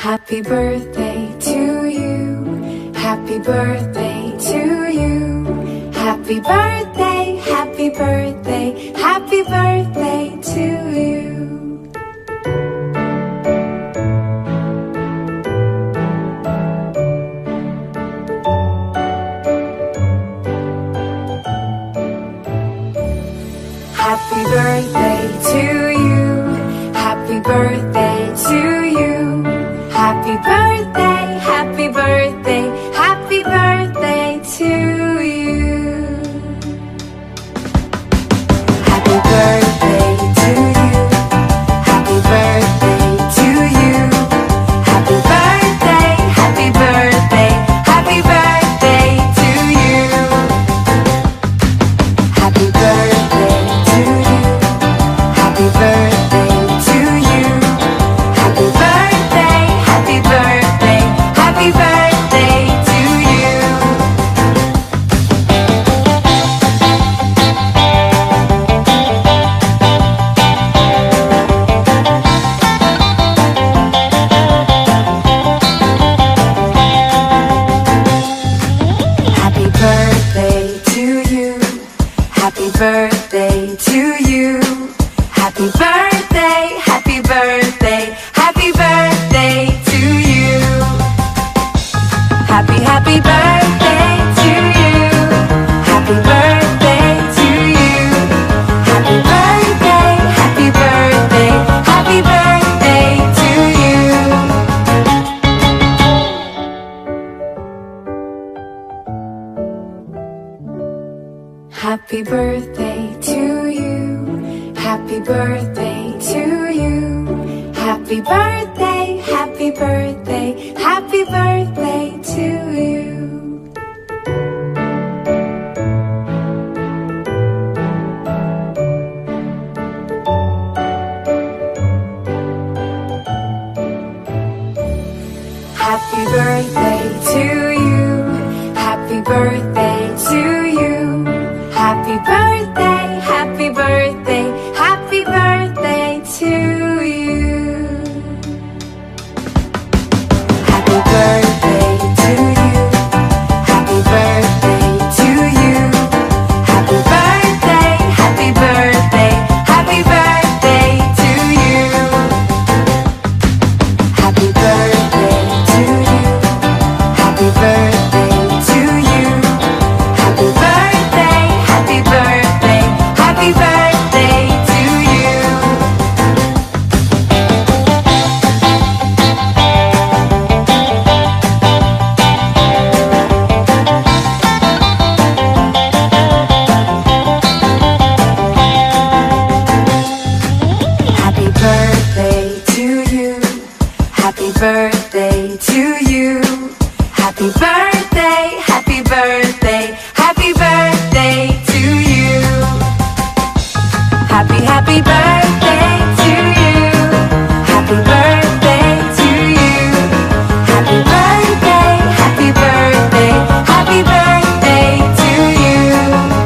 Happy birthday to you. Happy birthday to you. Happy birthday, happy birthday, happy birthday to you. Happy birthday to you. Happy birthday to you. Happy birthday, happy birthday, happy birthday to you. Happy birthday to you. Happy birthday to you. Happy birthday, happy birthday, happy birthday to you. Happy birthday to you. Happy birthday to you. Happy birthday, happy birthday, happy birthday to you. Happy birthday to you. Happy birthday to you. Happy birthday, happy birthday, happy birthday to you. Happy birthday to you. Happy birthday to you. Happy birthday, happy birthday, happy birthday to you. Happy birthday to you. Happy birthday to you. Happy birthday, happy birthday, happy birthday to you. Happy birthday to you. Happy birthday to you. Happy birthday, happy birthday, happy birthday to you. Happy birthday to you. Happy birthday to you. Happy birthday, happy birthday, happy birthday to you. Happy birthday to you. Happy birthday to you. Happy birthday, happy birthday, happy birthday to you. Happy birthday to you. Happy birthday to you. Happy birthday, happy birthday, happy birthday to you. Happy birthday to you. Happy birthday to you. Happy birthday, happy birthday, happy birthday to you.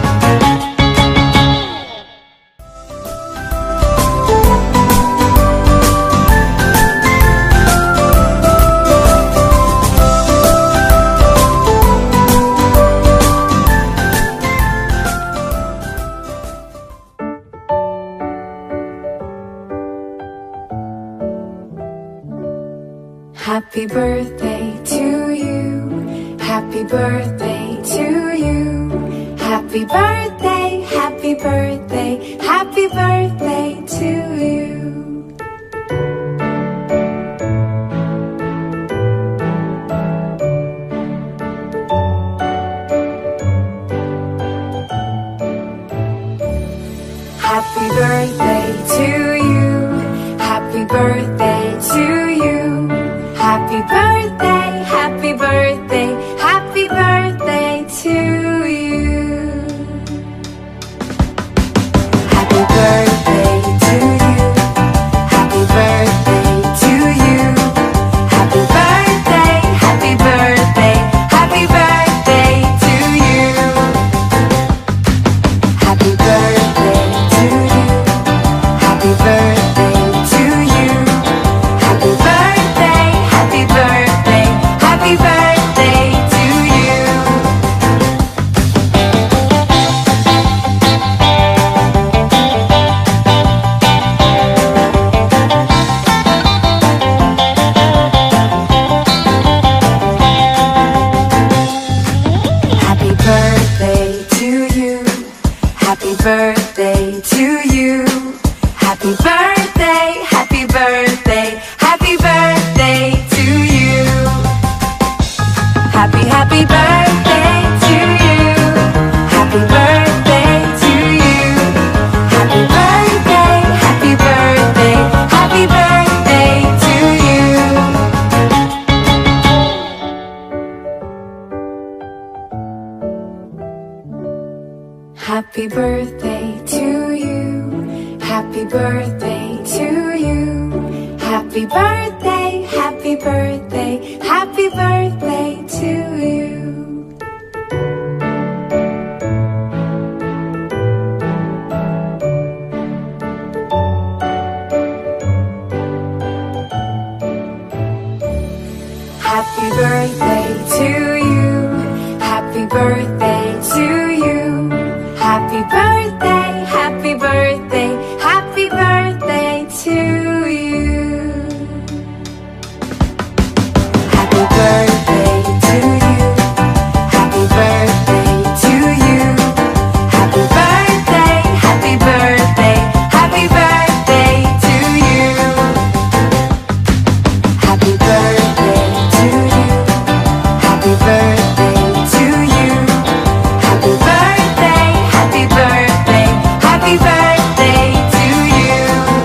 Happy birthday to you. Happy birthday to you. Happy birthday, happy birthday, happy birthday to you. Happy birthday to you. Happy birthday to you. Happy birthday, happy birthday, happy birthday to you. Happy birthday to you. Happy birthday to you. Happy birthday, happy birthday, happy birthday to you. Happy birthday to you. Happy birthday to you. Happy birthday, happy birthday to you. Happy birthday, happy birthday, happy birthday to you. Happy, happy birthday to you. Happy birthday to you. Happy birthday, happy birthday, happy birthday to you. Happy birthday to you. Happy birthday to you. Happy birthday, happy birthday, happy birthday to you. Happy birthday to you. Happy birthday to you. Happy birthday, happy birthday, happy birthday to you. Happy birthday to you. Happy birthday to you. Happy birthday, happy birthday, happy birthday to you. Happy birthday to you. Happy birthday to you. Happy birthday, happy birthday, happy birthday to you.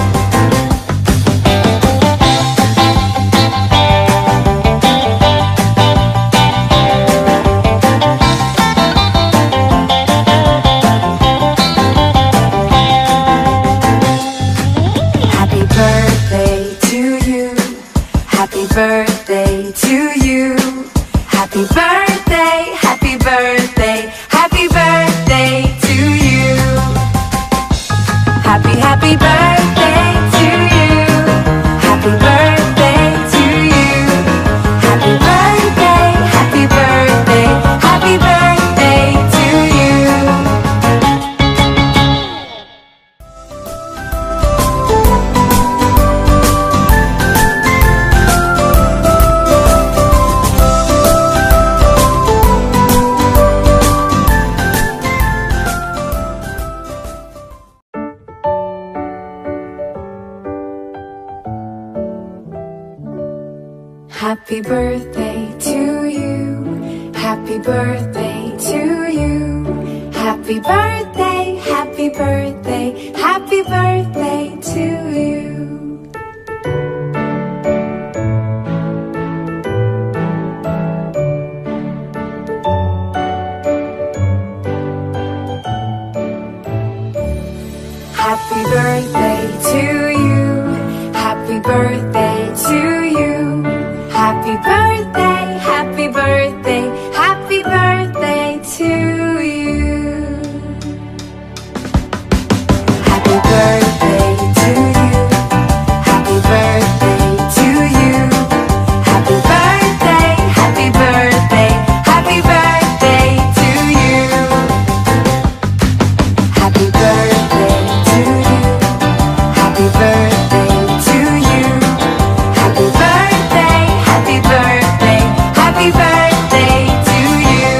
Happy birthday to you. Happy birthday to you. Happy birthday, happy birthday, happy birthday to you. Happy, happy birthday to you. Happy birthday to you. Happy birthday, happy birthday, happy birthday to you. Happy birthday to you. Happy birthday to you. Happy birthday, happy birthday, happy birthday to you. Happy birthday to you. Happy birthday to you. Happy birthday, happy birthday, happy birthday to you. Happy birthday to you. Happy birthday to you. Happy birthday, happy birthday, happy birthday to you. Happy birthday to you. Happy birthday to you. Happy birthday, happy birthday, happy birthday to you.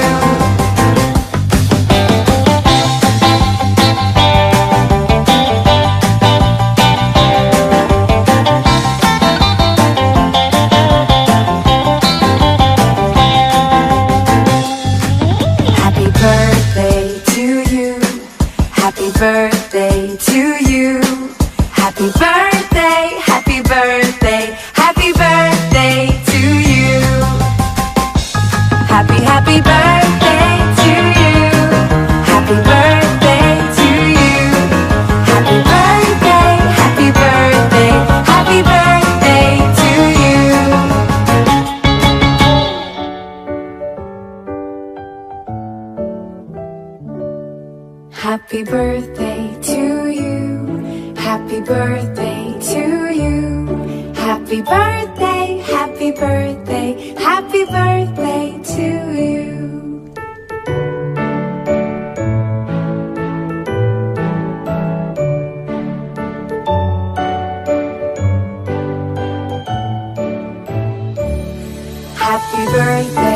Happy birthday to you. Happy birthday to you. Happy birthday, happy birthday, happy birthday to you. Happy, happy birthday to you. Happy birthday to you. Happy birthday, happy birthday, happy birthday to you. Happy birthday to you. Happy birthday to you. Happy birthday, happy birthday, happy birthday to you. Happy birthday